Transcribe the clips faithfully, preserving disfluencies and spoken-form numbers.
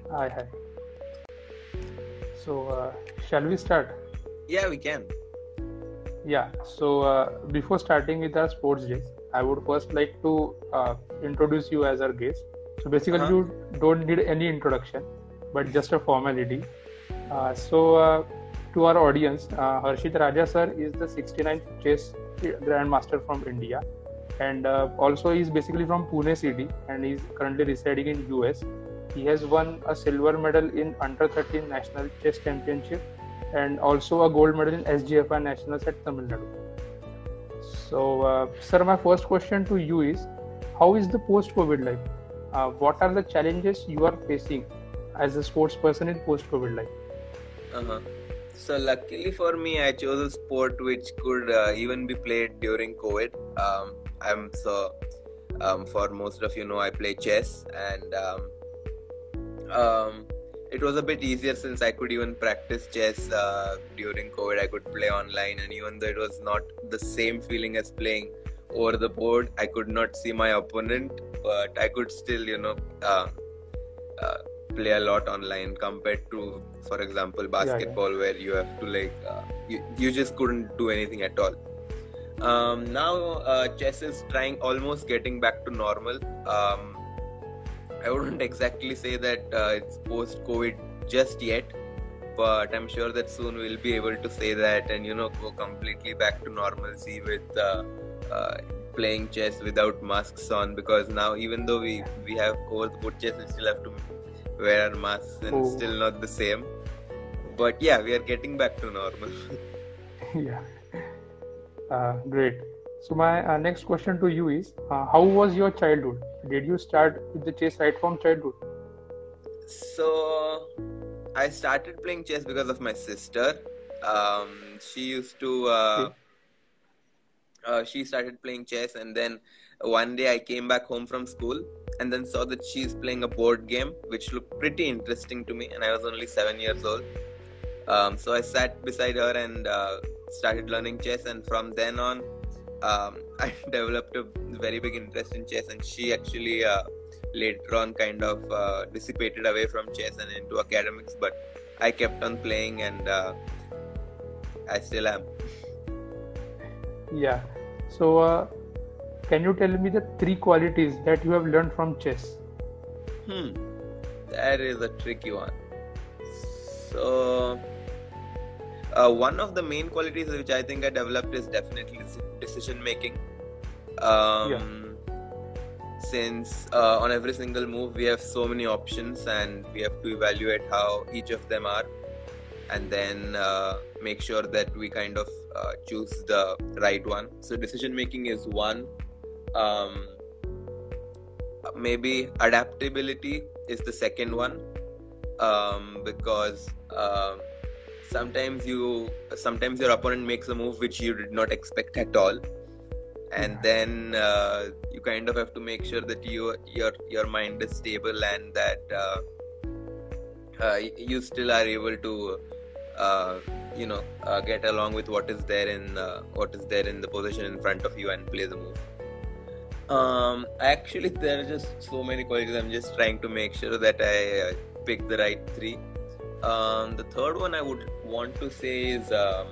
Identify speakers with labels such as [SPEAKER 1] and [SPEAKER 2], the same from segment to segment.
[SPEAKER 1] Hi, hi. So, uh, shall we start?
[SPEAKER 2] Yeah, we can.
[SPEAKER 1] Yeah. So, uh, before starting with our sports days, I would first like to uh, introduce you as our guest. So, basically,
[SPEAKER 2] Uh-huh.
[SPEAKER 1] you don't need any introduction, but just a formality. Uh, so, uh, to our audience, uh, Harshit Raja sir is the sixty-ninth chess grandmaster from India, and uh, also he's basically from Pune city, and he's currently residing in U S. He has won a silver medal in under thirteen national chess championship, and also a gold medal in S G F I nationals at Tamil Nadu. So, uh, sir, my first question to you is, how is the post-COVID life? Uh, what are the challenges you are facing as a sports person in post-COVID life?
[SPEAKER 2] Uh-huh. So luckily for me, I chose a sport which could uh, even be played during COVID. Um, I'm so um, for most of you know I play chess, and um, um, it was a bit easier since I could even practice chess uh, during COVID. I could play online, and even though it was not the same feeling as playing over the board, I could not see my opponent, but I could still, you know, uh, uh, play a lot online compared to, for example,
[SPEAKER 1] Yeah, yeah.
[SPEAKER 2] basketball, where you have to like uh, you, you just couldn't do anything at all. Um, now uh, chess is trying almost getting back to normal. um, I wouldn't exactly say that uh, it's post COVID just yet, but I'm sure that soon we'll be able to say that, and you know, go completely back to normalcy with uh, uh, playing chess without masks on, because now even though we we have over the board chess, we still have to wear our masks, and it's
[SPEAKER 1] Oh,
[SPEAKER 2] still not the same. But yeah, we are getting back to normal.
[SPEAKER 1] yeah. Uh, great. So my uh, next question to you is, uh, how was your childhood? Did you start with the chess right from childhood?
[SPEAKER 2] So I started playing chess because of my sister. Um, she used to. Uh,
[SPEAKER 1] Okay.
[SPEAKER 2] uh, she started playing chess, and then one day I came back home from school and then saw that she's playing a board game which looked pretty interesting to me, and I was only seven years old. Um, so I sat beside her and uh, started learning chess, and from then on, um, I developed a very big interest in chess. And she actually uh, later on kind of uh, dissipated away from chess and into academics, but I kept on playing, and uh, I still am.
[SPEAKER 1] Yeah. So uh, can you tell me the three qualities that you have learned from chess?
[SPEAKER 2] Hmm, that is a tricky one. So, uh, one of the main qualities which I think I developed is definitely decision making.
[SPEAKER 1] Yeah.
[SPEAKER 2] Um, since uh, on every single move we have so many options, and we have to evaluate how each of them are, and then uh, make sure that we kind of uh, choose the right one. So decision making is one. Um, maybe adaptability is the second one, um, because um, sometimes you sometimes your opponent makes a move which you did not expect at all, and
[SPEAKER 1] Yeah.
[SPEAKER 2] then uh, you kind of have to make sure that you your your mind is stable, and that uh, uh, you still are able to uh, you know uh, get along with what is there in uh, what is there in the position in front of you and play the move. Um, actually, there are just so many qualities. I'm just trying to make sure that I uh, pick the right three. Um, the third one I would want to say is um,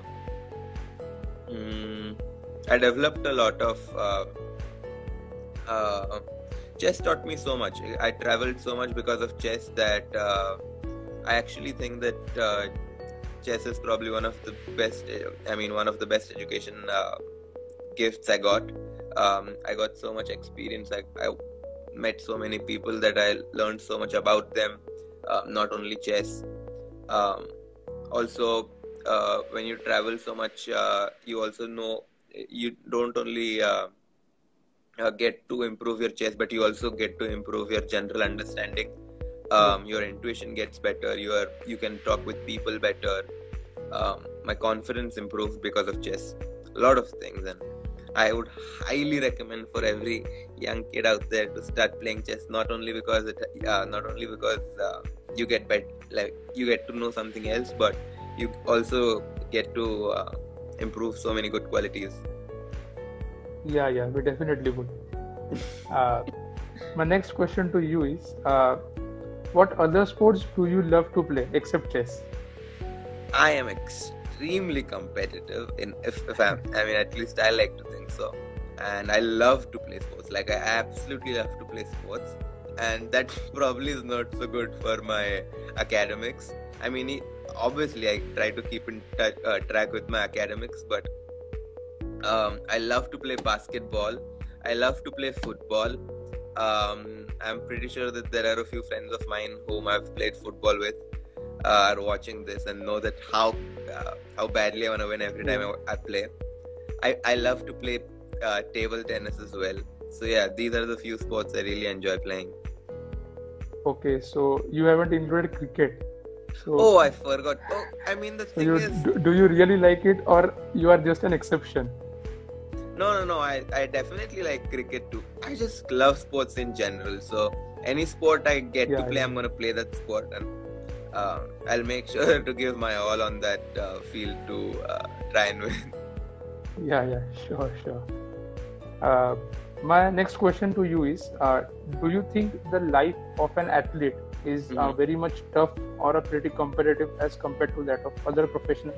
[SPEAKER 2] mm, I developed a lot of uh, uh, chess taught me so much. I traveled so much because of chess that uh, I actually think that uh, chess is probably one of the best. I mean, one of the best education uh, gifts I got. Um, I got so much experience. I, I met so many people that I learned so much about them. Uh, not only chess. Um, also, uh, when you travel so much, uh, you also know you don't only uh, uh, get to improve your chess, but you also get to improve your general understanding.
[SPEAKER 1] Yeah.
[SPEAKER 2] Um, your intuition gets better. You are you can talk with people better. Um, my confidence improves because of chess. A lot of things, and I would highly recommend for every young kid out there to start playing chess. Not only because it, uh, not only because uh, you get bet, like you get to know something else, but you also get to uh, improve so many good qualities.
[SPEAKER 1] Yeah, yeah, we definitely would. Uh, my next question to you is, uh, what other sports do you love to play except chess?
[SPEAKER 2] I am extremely competitive in if, if I'm I mean at least I like to think so. And I love to play sports. Like I absolutely love to play sports. And that probably is not so good for my academics. I mean, obviously I try to keep in touch, uh, track with my academics, but um, I love to play basketball. I love to play football. Um, I'm pretty sure that there are a few friends of mine whom I've played football with uh, are watching this and know that how uh, how badly I want to win every time I, I play. I, I love to play uh, table tennis as well. So yeah, these are the few sports I really enjoy playing.
[SPEAKER 1] Okay, so you haven't included cricket. So,
[SPEAKER 2] oh, I forgot. Oh, I mean the
[SPEAKER 1] so
[SPEAKER 2] thing
[SPEAKER 1] you,
[SPEAKER 2] is,
[SPEAKER 1] do, do you really like it, or you are just an exception?
[SPEAKER 2] no, no, no. I, I definitely like cricket too. I just love sports in general. So any sport I get
[SPEAKER 1] Yeah,
[SPEAKER 2] to play,
[SPEAKER 1] yeah.
[SPEAKER 2] I'm gonna play that sport, and uh, I'll make sure to give my all on that uh, field to uh, try and win.
[SPEAKER 1] Yeah, yeah, sure, sure. Uh, my next question to you is, uh, do you think the life of an athlete is uh,
[SPEAKER 2] Mhm.
[SPEAKER 1] very much tough or a pretty competitive as compared to that of other professionals?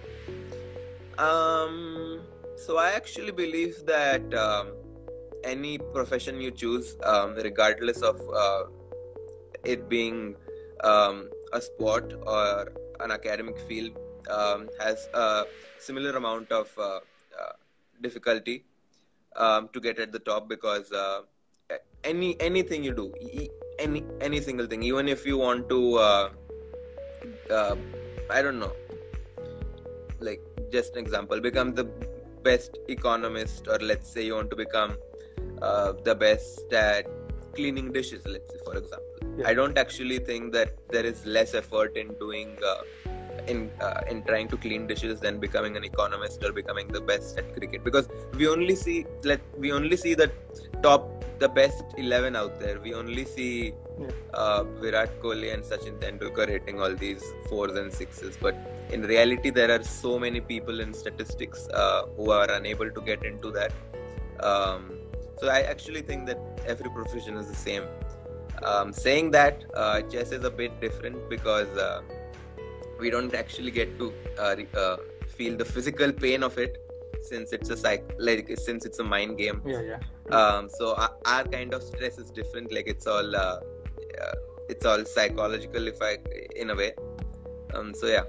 [SPEAKER 2] Um, so I actually believe that um, any profession you choose, um, regardless of uh, it being um, a sport or an academic field, um, has a similar amount of uh, uh, difficulty um, to get at the top, because uh, any anything you do, e- any any single thing, even if you want to, uh, uh, I don't know, like just an example, become the best economist, or let's say you want to become uh, the best at cleaning dishes, let's say for example.
[SPEAKER 1] Yeah.
[SPEAKER 2] I don't actually think that there is less effort in doing uh, in uh, in trying to clean dishes than becoming an economist or becoming the best at cricket, because we only see let we only see the top the best eleven out there. We only see
[SPEAKER 1] Yeah.
[SPEAKER 2] uh, Virat Kohli and Sachin Tendulkar hitting all these fours and sixes, but in reality there are so many people in statistics uh, who are unable to get into that. Um, so I actually think that every profession is the same. Um, saying that, uh, chess is a bit different because uh, we don't actually get to uh, re- uh, feel the physical pain of it, since it's a psych like since it's a mind game.
[SPEAKER 1] Yeah, yeah.
[SPEAKER 2] Um, so our, our kind of stress is different. Like it's all uh, uh, it's all psychological, if I in a way. Um, so yeah.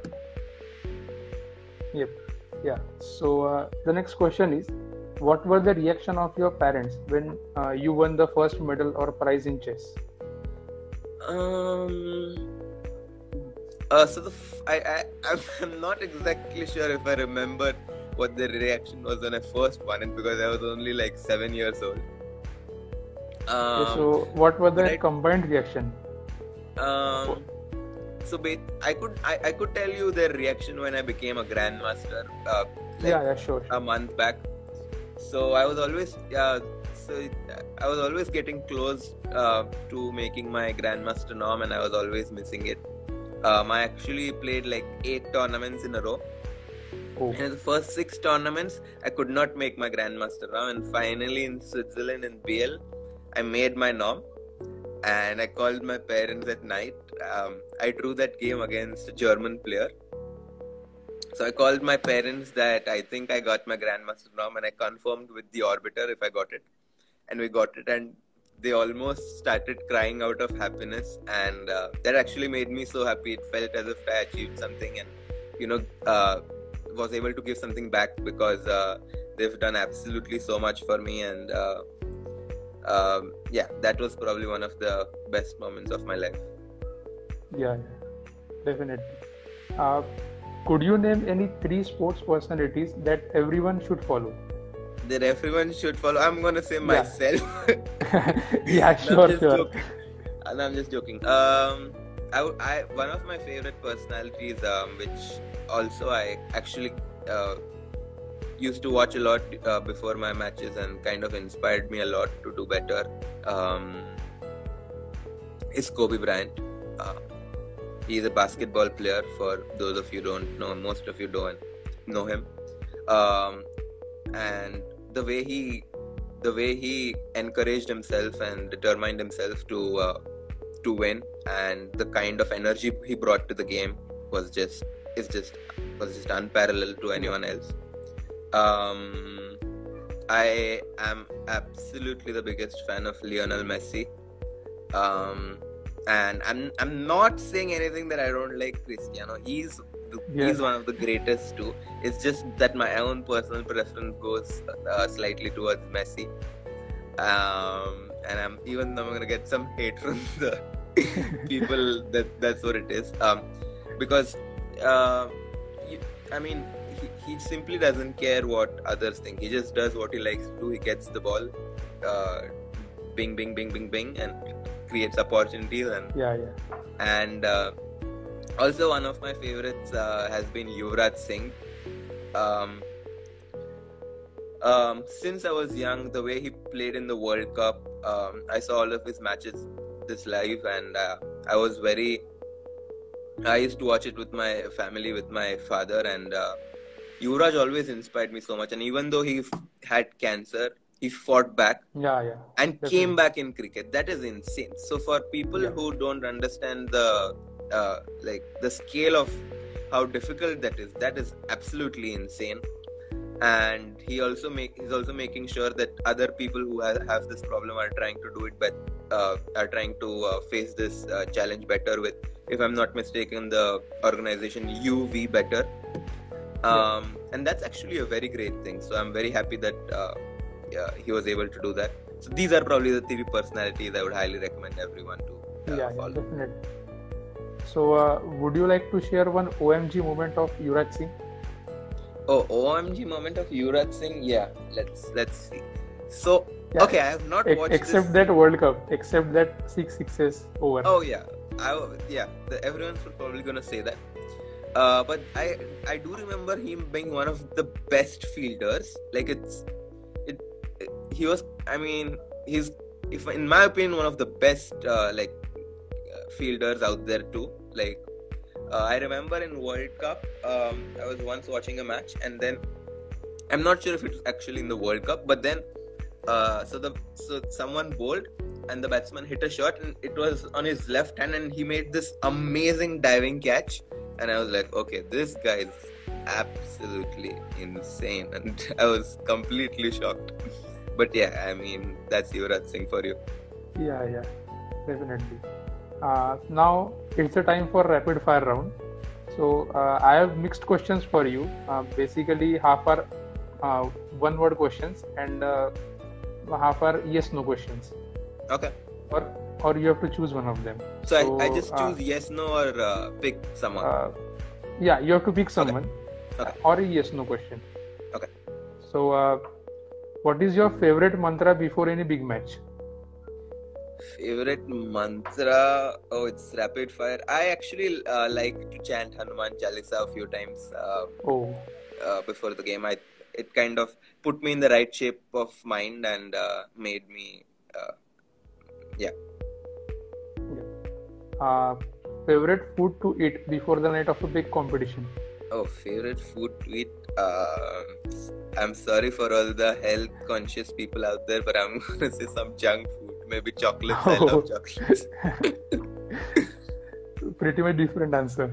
[SPEAKER 1] Yep. Yeah. So uh, the next question is, what were the reaction of your parents when uh, you won the first medal or prize in chess?
[SPEAKER 2] Um. Uh, so the f- I I I'm not exactly sure if I remember what the reaction was when I first won it, because I was only like seven years old. Um,
[SPEAKER 1] Okay, so what were the
[SPEAKER 2] right.
[SPEAKER 1] combined reaction?
[SPEAKER 2] Um, so ba- I could I, I could tell you their reaction when I became a grandmaster. Uh, like
[SPEAKER 1] Yeah, yeah, sure.
[SPEAKER 2] a month back. So I was always uh, so I was always getting close uh, to making my grandmaster norm, and I was always missing it. Um, I actually played like eight tournaments in a row.
[SPEAKER 1] Oh,
[SPEAKER 2] And in the first six tournaments, I could not make my grandmaster norm, and finally in Switzerland in B L, I made my norm. And I called my parents at night. Um, I drew that game against a German player. So I called my parents that I think I got my grandmaster norm, and I confirmed with the arbiter if I got it. And we got it, and they almost started crying out of happiness. And uh, that actually made me so happy. It felt as if I achieved something, and you know, uh, was able to give something back, because uh, they've done absolutely so much for me. And uh, um, yeah, that was probably one of the best moments of my life.
[SPEAKER 1] yeah, yeah, definitely. Uh, could you name any three sports personalities that everyone should follow?
[SPEAKER 2] That everyone should follow. I'm gonna say
[SPEAKER 1] Yeah.
[SPEAKER 2] myself.
[SPEAKER 1] Yeah,
[SPEAKER 2] No,
[SPEAKER 1] sure,
[SPEAKER 2] I'm just
[SPEAKER 1] sure.
[SPEAKER 2] joking. Uh, No, I'm just joking. Um, I, w- I one of my favorite personalities, um, which also I actually uh, used to watch a lot uh, before my matches, and kind of inspired me a lot to do better, um, is Kobe Bryant. Uh, he's a basketball player. For those of you who don't know, most of you don't know him. Um, and the way he, the way he encouraged himself and determined himself to uh, to win, and the kind of energy he brought to the game was just is just was just unparalleled to anyone else. Um, I am absolutely the biggest fan of Lionel Messi. Um, and I'm I'm not saying anything that I don't like Cristiano. He's the,
[SPEAKER 1] Yeah.
[SPEAKER 2] he's one of the greatest too. It's just that my own personal preference goes uh, slightly towards Messi. Um, and I'm even though I'm gonna get some hate from the people, that that's what it is. Um, because uh, you, I mean, he, he simply doesn't care what others think. He just does what he likes to do. He gets the ball, uh, bing, bing, bing, bing, bing, and creates opportunities. And
[SPEAKER 1] Yeah, yeah.
[SPEAKER 2] and uh, also one of my favorites uh, has been Yuvraj Singh. Um, um, since I was young, the way he played in the World Cup, um, I saw all of his matches this live, and uh, I was very. I used to watch it with my family, with my father, and uh, Yuvraj always inspired me so much. And even though he f- had cancer, he fought back
[SPEAKER 1] Yeah, yeah.
[SPEAKER 2] and
[SPEAKER 1] Definitely.
[SPEAKER 2] came back in cricket. That is insane. So for people
[SPEAKER 1] Yeah.
[SPEAKER 2] who don't understand the uh, like the scale of how difficult that is, that is absolutely insane. And he also make he's also making sure that other people who have, have this problem are trying to do it, but uh, are trying to uh, face this uh, challenge better with, if I'm not mistaken, the organization U V Better. Um, and that's actually a very great thing. So I'm very happy that uh, yeah, he was able to do that. So these are probably the three personalities I would highly recommend everyone to uh,
[SPEAKER 1] Yeah, yeah,
[SPEAKER 2] follow.
[SPEAKER 1] definitely. So, uh, would you like to share one O M G moment of Yuvraj Singh?
[SPEAKER 2] Oh, O M G moment of Yuvraj Singh. Yeah, let's let's see. So
[SPEAKER 1] Yeah.
[SPEAKER 2] okay, I have not
[SPEAKER 1] Ex-
[SPEAKER 2] watched
[SPEAKER 1] except
[SPEAKER 2] this.
[SPEAKER 1] that World Cup, except that six sixes over.
[SPEAKER 2] Oh yeah, I yeah. The, everyone's probably gonna say that. Uh, but I I do remember him being one of the best fielders. Like it's it, it he was. I mean, he's if in my opinion one of the best uh, like uh, fielders out there too. Like uh, I remember in World Cup, um, I was once watching a match, and then I'm not sure if it was actually in the World Cup, but then uh, so the so someone bowled and the batsman hit a shot, and it was on his left hand, and he made this amazing diving catch, and I was like, okay, this guy is absolutely insane, and I was completely shocked. But yeah, I mean, that's Yuvraj Singh for you.
[SPEAKER 1] Yeah, yeah, definitely. Uh, now it's the time for rapid fire round. So uh, I have mixed questions for you. Uh, basically, half are uh, one word questions and uh, half are yes no questions.
[SPEAKER 2] Okay.
[SPEAKER 1] Or or you have to choose one of them.
[SPEAKER 2] So, I, I just
[SPEAKER 1] uh,
[SPEAKER 2] choose yes, no, or uh, pick someone.
[SPEAKER 1] Uh, yeah, you have to pick someone
[SPEAKER 2] Okay.
[SPEAKER 1] or a yes no question.
[SPEAKER 2] Okay.
[SPEAKER 1] So, uh, what is your favorite mantra before any big match?
[SPEAKER 2] Favorite mantra? Oh, it's rapid fire. I actually uh, like to chant Hanuman Chalisa a few times uh,
[SPEAKER 1] Oh,
[SPEAKER 2] uh, before the game. I it kind of put me in the right shape of mind and uh, made me uh, yeah.
[SPEAKER 1] uh, favorite food to eat before the night of a big competition?
[SPEAKER 2] Oh, favorite food to eat. Uh, I'm sorry for all the health conscious people out there, but I'm gonna say some junk food. Maybe chocolates. I
[SPEAKER 1] Oh.
[SPEAKER 2] love chocolates.
[SPEAKER 1] Pretty much different answer.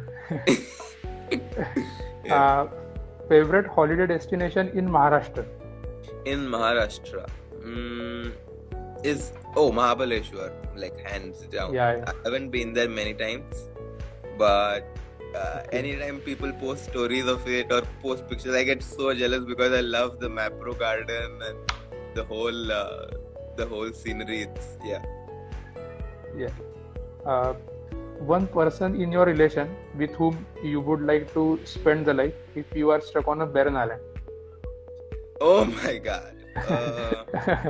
[SPEAKER 2] Yeah.
[SPEAKER 1] uh, favorite holiday destination in Maharashtra?
[SPEAKER 2] In Maharashtra, mm, is oh Mahabaleshwar, like hands down.
[SPEAKER 1] Yeah, yeah.
[SPEAKER 2] I haven't been there many times, but uh, anytime people post stories of it or post pictures, I get so jealous because I love the Mapro Garden and the whole uh, the whole scenery. It's yeah.
[SPEAKER 1] Yeah. Uh, one person in your relation with whom you would like to spend the life if you are stuck on a barren island?
[SPEAKER 2] Oh my God. Uh,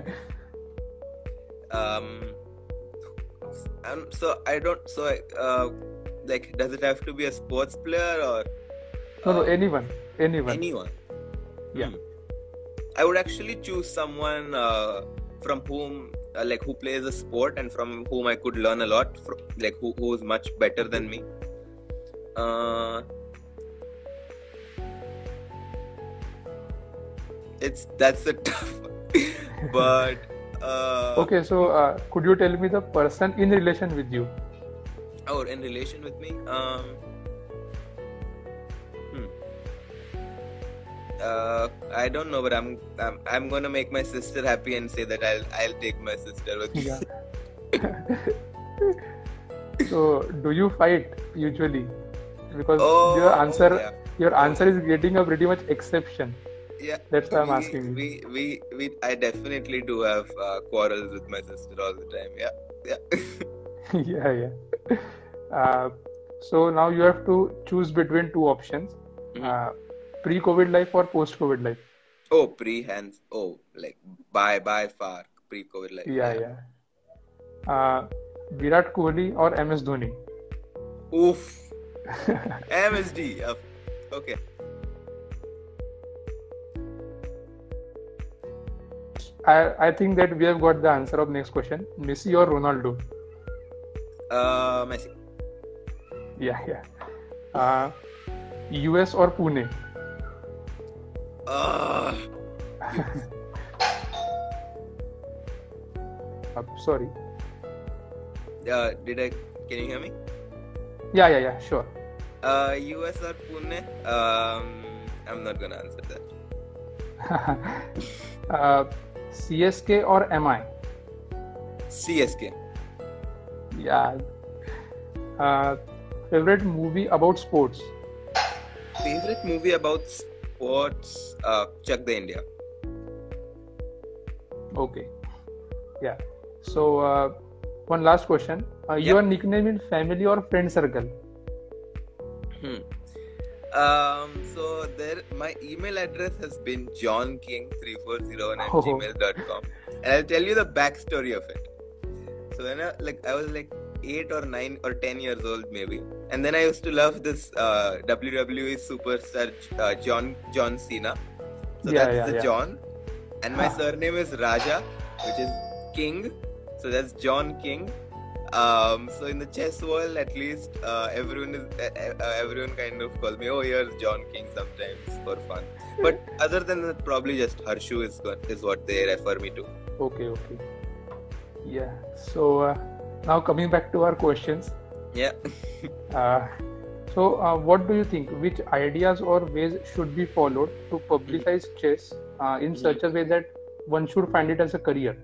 [SPEAKER 2] um. Um. So I don't. So I, uh, like, does it have to be a sports player or?
[SPEAKER 1] no, no,
[SPEAKER 2] uh,
[SPEAKER 1] anyone. Anyone.
[SPEAKER 2] Anyone.
[SPEAKER 1] Yeah.
[SPEAKER 2] Hmm. I would actually choose someone uh, from whom, uh, like, who plays a sport and from whom I could learn a lot. From, like, who who is much better than me. Uh, it's that's a tough one. But uh,
[SPEAKER 1] Okay, so uh, could you tell me the person in relation with you?
[SPEAKER 2] Oh, in relation with me, um, hmm. Uh, I don't know, but I'm, I'm I'm gonna make my sister happy and say that I'll I'll take my sister with me.
[SPEAKER 1] Yeah. So, do you fight usually? Because
[SPEAKER 2] Oh,
[SPEAKER 1] your answer,
[SPEAKER 2] yeah.
[SPEAKER 1] your
[SPEAKER 2] Oh,
[SPEAKER 1] answer
[SPEAKER 2] yeah.
[SPEAKER 1] is getting a pretty much exception.
[SPEAKER 2] Yeah,
[SPEAKER 1] That's why I'm
[SPEAKER 2] we
[SPEAKER 1] asking you.
[SPEAKER 2] we we we. I definitely do have uh, quarrels with my sister all the time. Yeah, yeah.
[SPEAKER 1] Yeah, yeah. Uh, so now you have to choose between two options:
[SPEAKER 2] Mhm.
[SPEAKER 1] uh, pre-COVID life or post-COVID life.
[SPEAKER 2] Oh, pre-hands. Oh, like by by far pre-COVID life.
[SPEAKER 1] Yeah,
[SPEAKER 2] Yeah.
[SPEAKER 1] yeah. Uh, Virat Kohli or M S Dhoni?
[SPEAKER 2] Oof. M S D. Uh, okay.
[SPEAKER 1] I I think that we have got the answer of next question: Messi or Ronaldo?
[SPEAKER 2] Uh, Messi.
[SPEAKER 1] Yeah, yeah. Uh, U S or Pune?
[SPEAKER 2] Uh,
[SPEAKER 1] Uh, sorry.
[SPEAKER 2] uh, did I? Can you hear me?
[SPEAKER 1] Yeah, yeah, yeah. Sure.
[SPEAKER 2] Uh, U S or Pune? Um, I'm not gonna answer that.
[SPEAKER 1] uh, C S K or M I?
[SPEAKER 2] C S K.
[SPEAKER 1] Yeah. Uh, favorite movie about sports?
[SPEAKER 2] Favorite movie about sports? Uh, Chak De India.
[SPEAKER 1] Okay. Yeah. So, uh, one last question. Uh,
[SPEAKER 2] Yep.
[SPEAKER 1] Your nickname in family or friend circle?
[SPEAKER 2] Hmm. Um, so there, my email address has been john king three four zero one at
[SPEAKER 1] Oh.
[SPEAKER 2] gmail dot com, and I'll tell you the backstory of it. So when I like, I was like eight or nine or ten years old maybe, and then I used to love this uh, W W E superstar uh, John John Cena. So
[SPEAKER 1] Yeah,
[SPEAKER 2] that's
[SPEAKER 1] yeah,
[SPEAKER 2] the
[SPEAKER 1] yeah.
[SPEAKER 2] John, and my
[SPEAKER 1] Huh.
[SPEAKER 2] surname is Raja, which is King. So that's John King. Um, so in the chess world, at least uh, everyone is uh, uh, everyone kind of calls me, oh, here's John King sometimes for fun. But other than that, probably just Harshu is go- is what they refer me to.
[SPEAKER 1] Okay, okay. Yeah. So, uh, now coming back to our questions.
[SPEAKER 2] Yeah.
[SPEAKER 1] Uh, so, uh, what do you think? Which ideas or ways should be followed to publicize chess uh, in such a way that one should find it as a career?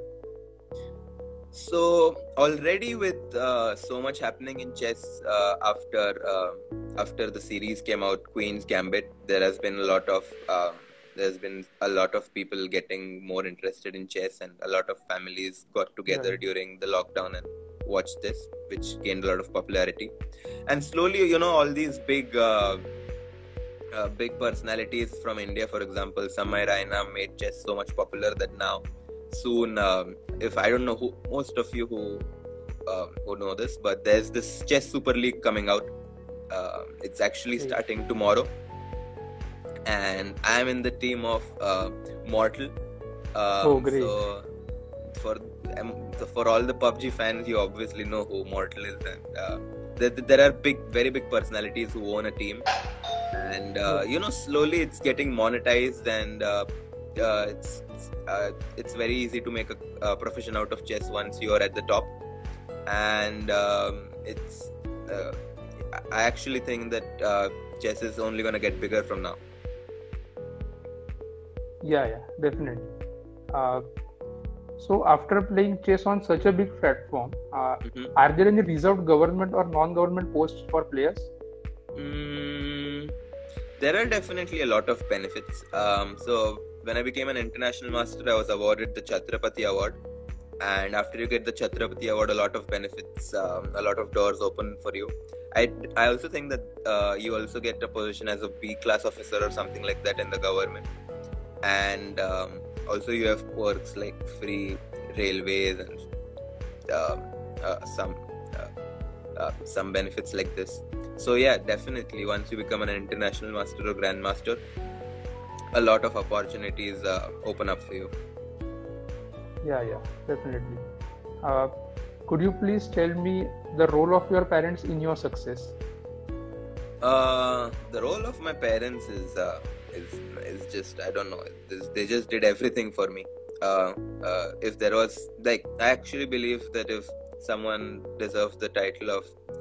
[SPEAKER 2] So already with uh, so much happening in chess uh, after uh, after the series came out, Queen's Gambit, there has been a lot of um, there's been a lot of people getting more interested in chess, and a lot of families got together
[SPEAKER 1] Right.
[SPEAKER 2] during the lockdown and watched this, which gained a lot of popularity. And slowly, you know, all these big uh, uh, big personalities from India, for example, Samay Raina, made chess so much popular that now soon, um, if I don't know who, most of you who uh, who know this, but there's this chess super league coming out. Uh, it's actually
[SPEAKER 1] Okay.
[SPEAKER 2] starting tomorrow, and I'm in the team of uh, Mortal. Um,
[SPEAKER 1] Oh, great.
[SPEAKER 2] So for um, so for all the P U B G fans, you obviously know who Mortal is, and uh, there, there are big, very big personalities who own a team, and uh, you know, slowly it's getting monetized, and uh, uh, it's it's, uh, it's very easy to make a, a profession out of chess once you're at the top, and um, it's uh, I actually think that uh, chess is only gonna get bigger from now.
[SPEAKER 1] Yeah, yeah, definitely. Uh, so, after playing chess on such a big platform, uh,
[SPEAKER 2] Mhm.
[SPEAKER 1] are there any reserved government or non-government posts for players?
[SPEAKER 2] Mm, there are definitely a lot of benefits. Um, so when I became an international master, I was awarded the Chhatrapati Award, and after you get the Chhatrapati Award, a lot of benefits, um, a lot of doors open for you. I, I also think that uh, you also get a position as a B class officer or something like that in the government, and um, also you have perks like free railways and um, uh, some uh, uh, some benefits like this. So yeah, definitely once you become an international master or grandmaster, a lot of opportunities uh, open up for you.
[SPEAKER 1] Yeah, yeah, definitely. Uh, could you please tell me the role of your parents in your success?
[SPEAKER 2] Uh, the role of my parents is uh, is is just, I don't know. This, they just did everything for me. Uh, uh, if there was like, I actually believe that if someone deserves the title of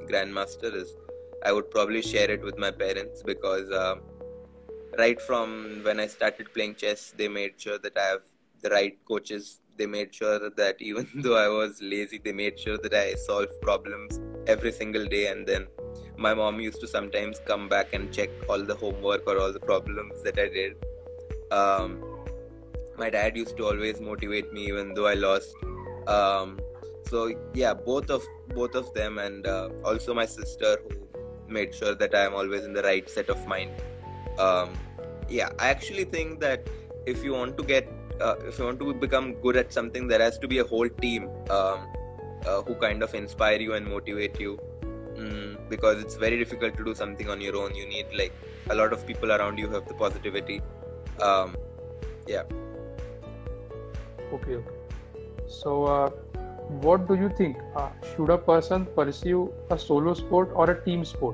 [SPEAKER 2] grandmaster is I would probably share it with my parents, because uh, right from when I started playing chess, they made sure that I have the right coaches. They made sure that even though I was lazy, they made sure that I solved problems every single day. And then my mom used to sometimes come back and check all the homework or all the problems that I did. Um, my dad used to always motivate me even though I lost. Um, so yeah, both of both of them, and uh, also my sister, who made sure that I am always in the right set of mind. Um, yeah, I actually think that if you want to get, uh, if you want to become good at something, there has to be a whole team um, uh, who kind of inspire you and motivate you. Mm, because it's very difficult to do something on your own. You need like a lot of people around you who have the positivity. Um, yeah.
[SPEAKER 1] Okay, okay. So, uh, what do you think? Uh, should a person pursue a solo sport or a team sport?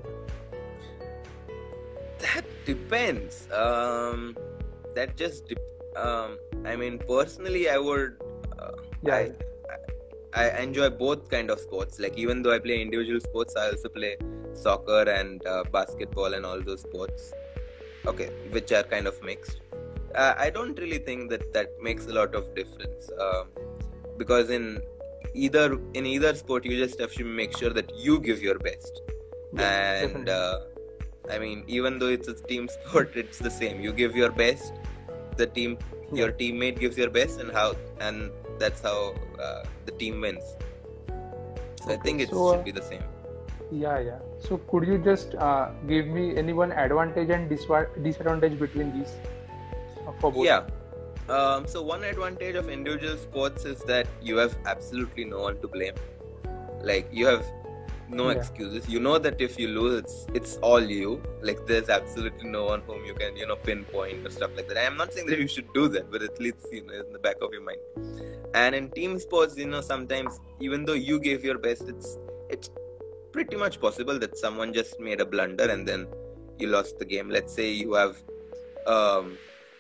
[SPEAKER 2] That depends. Um, that just de- um, I mean, personally, I would. Uh,
[SPEAKER 1] Yeah,
[SPEAKER 2] I, I I enjoy both kind of sports. Like, even though I play individual sports, I also play soccer and uh, basketball and all those sports. Okay, which are kind of mixed. Uh, I don't really think that that makes a lot of difference. Um, because in either in either sport, you just have to make sure that you give your best.
[SPEAKER 1] yeah,
[SPEAKER 2] And
[SPEAKER 1] definitely.
[SPEAKER 2] uh, I mean, even though it's a team sport, it's the same. You give your best. The team,
[SPEAKER 1] Yeah.
[SPEAKER 2] your teammate gives your best, and how, and that's how uh, the team wins. So I
[SPEAKER 1] Okay,
[SPEAKER 2] think it
[SPEAKER 1] so
[SPEAKER 2] should
[SPEAKER 1] uh,
[SPEAKER 2] be the same.
[SPEAKER 1] yeah, yeah. So, could you just uh, give me any one advantage and disva- disadvantage between these uh, for both?
[SPEAKER 2] Yeah. Um, so one advantage of individual sports is that you have absolutely no one to blame. Like, you have no
[SPEAKER 1] Yeah,
[SPEAKER 2] excuses. You know that if you lose, it's it's all you. Like, there's absolutely no one whom you can, you know, pinpoint or stuff like that. I am not saying that you should do that, but at least, you know, in the back of your mind. And in team sports, you know, sometimes even though you gave your best, it's it's pretty much possible that someone just made a blunder and then you lost the game. Let's say you have um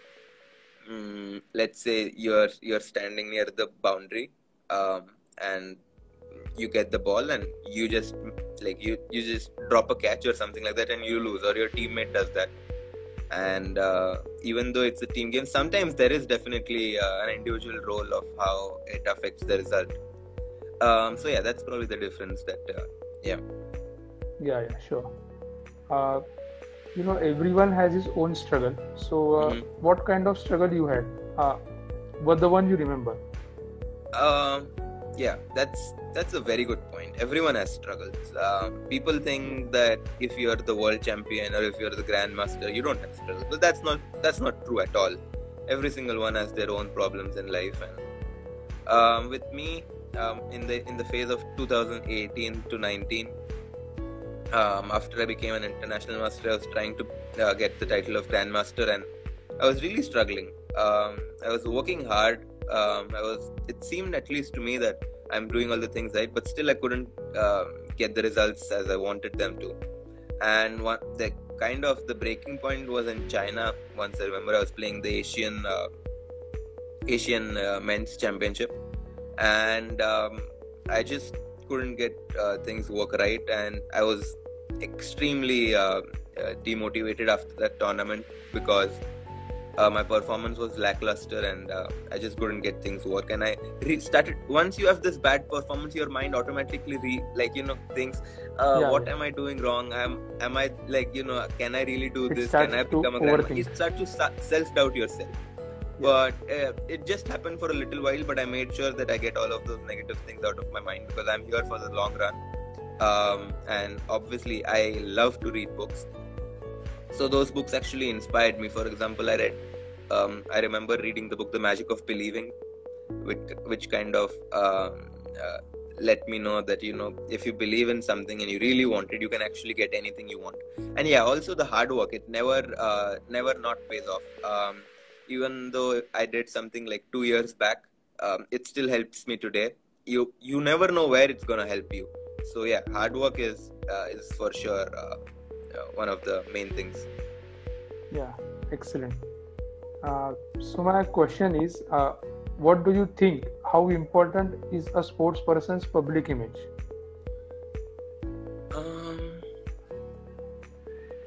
[SPEAKER 2] mm, let's say you're you're standing near the boundary, um, and you get the ball and you just like you you just drop a catch or something like that and you lose, or your teammate does that. And uh, even though it's a team game, sometimes there is definitely uh, an individual role of how it affects the result. Um, so yeah, that's probably the difference. That uh, yeah.
[SPEAKER 1] yeah, yeah, sure. Uh, you know, everyone has his own struggle. So, uh,
[SPEAKER 2] Mhm.
[SPEAKER 1] what kind of struggle you had? Uh, what the one you remember?
[SPEAKER 2] Um, yeah, that's that's a very good point. Everyone has struggles. Uh, people think that if you're the world champion or if you're the grandmaster, you don't have struggles, but that's not that's not true at all. Every single one has their own problems in life, and um, with me, um, in the in the phase of two thousand eighteen to nineteen, um, after I became an international master, I was trying to uh, get the title of grandmaster, and I was really struggling. Um, I was working hard. Um, I was. It seemed, at least to me, that I'm doing all the things right, but still I couldn't uh, get the results as I wanted them to. And one, the kind of the breaking point was in China. Once I remember, I was playing the Asian uh, Asian uh, Men's Championship, and um, I just couldn't get uh, things work right, and I was extremely uh, uh, demotivated after that tournament because uh, my performance was lackluster, and uh, I just couldn't get things work. And I re- started, once you have this bad performance, your mind automatically re- like you know thinks, uh,
[SPEAKER 1] Yeah,
[SPEAKER 2] what
[SPEAKER 1] yeah.
[SPEAKER 2] am I doing wrong? Am am I like you know can I really do
[SPEAKER 1] It
[SPEAKER 2] this?
[SPEAKER 1] starts
[SPEAKER 2] Can I
[SPEAKER 1] to
[SPEAKER 2] become a grandma? You
[SPEAKER 1] overthink.
[SPEAKER 2] start to self doubt yourself.
[SPEAKER 1] Yeah,
[SPEAKER 2] But uh, it just happened for a little while, but I made sure that I get all of those negative things out of my mind because I'm here for the long run. Um, and obviously, I love to read books. So those books actually inspired me. For example, I read, um, I remember reading the book The Magic of Believing, which, which kind of um, uh, let me know that, you know, if you believe in something and you really want it, you can actually get anything you want. And yeah, also the hard work, it never, uh, never not pays off. Um, even though I did something like two years back, um, it still helps me today. You you never know where it's gonna help you. So yeah, hard work is uh, is for sure uh, uh, one of the main things.
[SPEAKER 1] yeah, excellent. Uh, so my question is, uh, what do you think? How important is a sports person's public image?
[SPEAKER 2] Uh,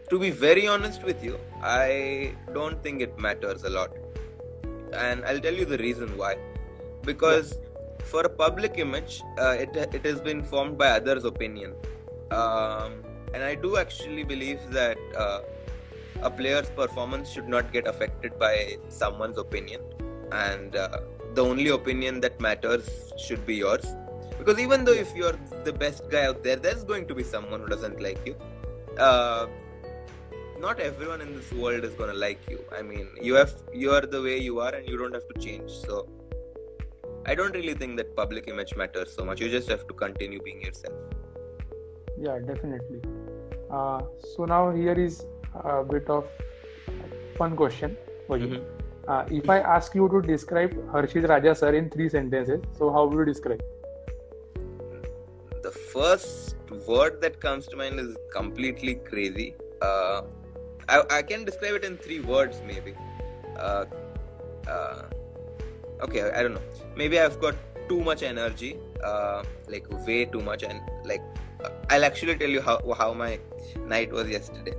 [SPEAKER 2] to be very honest with you, I don't think it matters a lot. And I'll tell you the reason why. Because yeah. for a public image, uh, it, it has been formed by others' opinion. Um, and I do actually believe that uh, a player's performance should not get affected by someone's opinion. And uh, the only opinion that matters should be yours. Because even though if you're the best guy out there, there's going to be someone who doesn't like you. Uh, not everyone in this world is going to like you. I mean, you have you are the way you are and you don't have to change. So I don't really think that public image matters so much. You just have to continue being yourself.
[SPEAKER 1] Yeah, definitely. Uh, so now here is a bit of fun question for you. Mm-hmm. Uh, if I ask you to describe Harshit Raja sir in three sentences, so how would you describe?
[SPEAKER 2] The first word that comes to mind is completely crazy. Uh, I, I can describe it in three words maybe. Uh, uh, okay, I don't know. Maybe I've got too much energy, uh, like way too much, and like uh, I'll actually tell you how how my night was yesterday.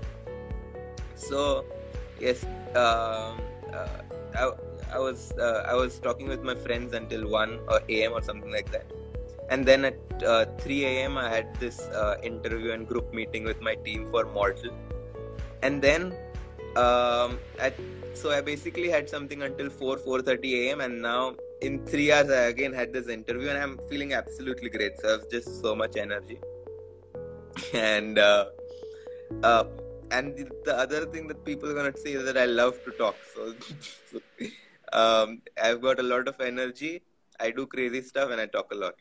[SPEAKER 2] So yes, um, uh, I I was uh, I was talking with my friends until one a m or something like that. And then at uh, three a m I had this uh, interview and group meeting with my team for Mortal. And then um, at so I basically had something until four, four thirty a m and now in three hours I again had this interview and I'm feeling absolutely great. So I have just so much energy. And uh, uh, and the, the other thing that people are going to say is that I love to talk. So, so um, I've got a lot of energy. I do crazy stuff and I talk a lot.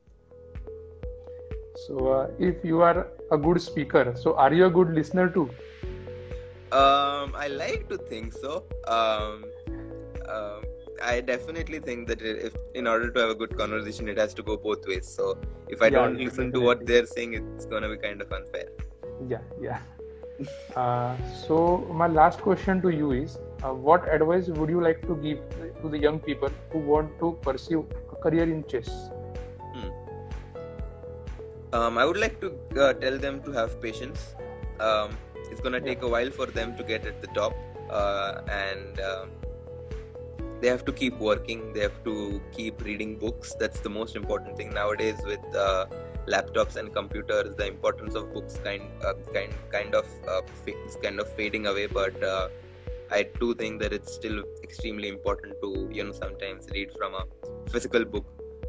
[SPEAKER 1] So, uh, if you are a good speaker, so are you a good listener too?
[SPEAKER 2] Um, I like to think so. Um, um, I definitely think that if in order to have a good conversation, it has to go both ways. So, if I yeah, don't listen definitely. to what they're saying, it's gonna be kind of unfair.
[SPEAKER 1] Yeah, yeah. uh, so, my last question to you is: uh, what advice would you like to give to the young people who want to pursue a career in chess?
[SPEAKER 2] Um, I would like to uh, tell them to have patience. Um, it's going to take a while for them to get at the top. Uh, and uh, they have to keep working. They have to keep reading books. That's the most important thing nowadays with uh, laptops and computers. The importance of books kind uh, kind kind of uh, is kind of fading away. But uh, I do think that it's still extremely important to you know sometimes read from a physical book.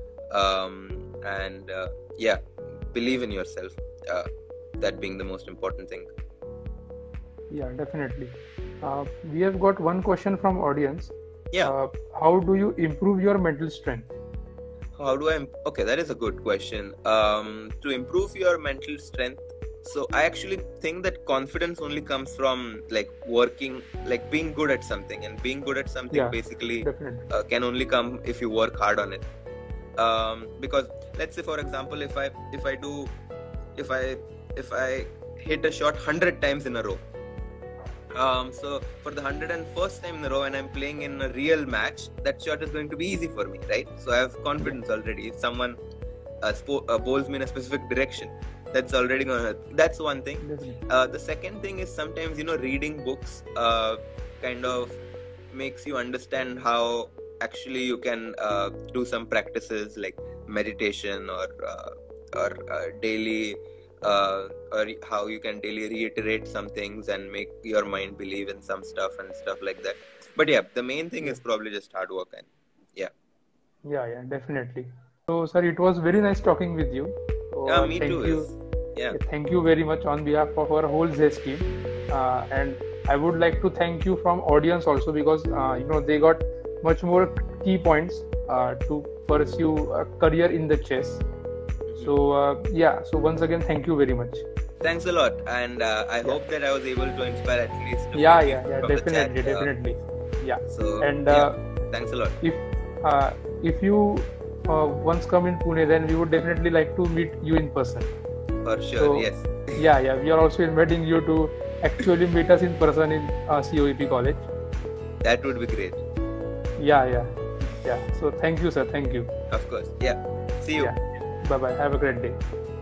[SPEAKER 2] Um, and uh, yeah. Believe in yourself, uh, that being the most important thing.
[SPEAKER 1] Yeah, definitely. Uh, we have got one question from audience.
[SPEAKER 2] Yeah.
[SPEAKER 1] Uh, how do you improve your mental strength?
[SPEAKER 2] How do I? Imp- okay, that is a good question. Um, to improve your mental strength, so I actually think that confidence only comes from like working, like being good at something, and being good at something yeah, basically uh, can only come if you work hard on it. Um, because let's say for example if I if I do if I if I hit a shot one hundred times in a row, um, so for the one hundred first time in a row and I'm playing in a real match, that shot is going to be easy for me, right? So I have confidence already. If someone uh, spo- uh, bowls me in a specific direction, that's already gonna that's one thing. Uh, the second thing is sometimes you know reading books uh, kind of makes you understand how actually you can uh, do some practices like meditation or uh, or uh, daily uh, or how you can daily reiterate some things and make your mind believe in some stuff and stuff like that. But yeah, the main thing is probably just hard work and yeah.
[SPEAKER 1] Yeah, yeah, definitely. So, sir, it was very nice talking with you. So,
[SPEAKER 2] yeah, me
[SPEAKER 1] thank
[SPEAKER 2] too.
[SPEAKER 1] You.
[SPEAKER 2] Yeah.
[SPEAKER 1] Thank you very much on behalf of our whole Zest team. Uh, and I would like to thank you from audience also because uh, you know they got much more key points uh, to pursue a career in the chess. Mm-hmm. So uh, yeah, so once again, thank you very much.
[SPEAKER 2] Thanks a lot, and uh, I yeah. hope that I was able to inspire at least.
[SPEAKER 1] Yeah, yeah, yeah, definitely, chat, definitely. Uh,
[SPEAKER 2] yeah. So
[SPEAKER 1] and uh,
[SPEAKER 2] yeah, thanks a lot.
[SPEAKER 1] If uh, if you uh, once come in Pune, then we would definitely like to meet you in person.
[SPEAKER 2] For sure,
[SPEAKER 1] so,
[SPEAKER 2] yes.
[SPEAKER 1] yeah, yeah, we are also inviting you to actually meet us in person in uh, C O E P college.
[SPEAKER 2] That would be great.
[SPEAKER 1] Yeah, yeah, yeah. So thank you, sir. Thank you.
[SPEAKER 2] Of course. Yeah. See you.
[SPEAKER 1] Yeah. Bye bye. Have a great day.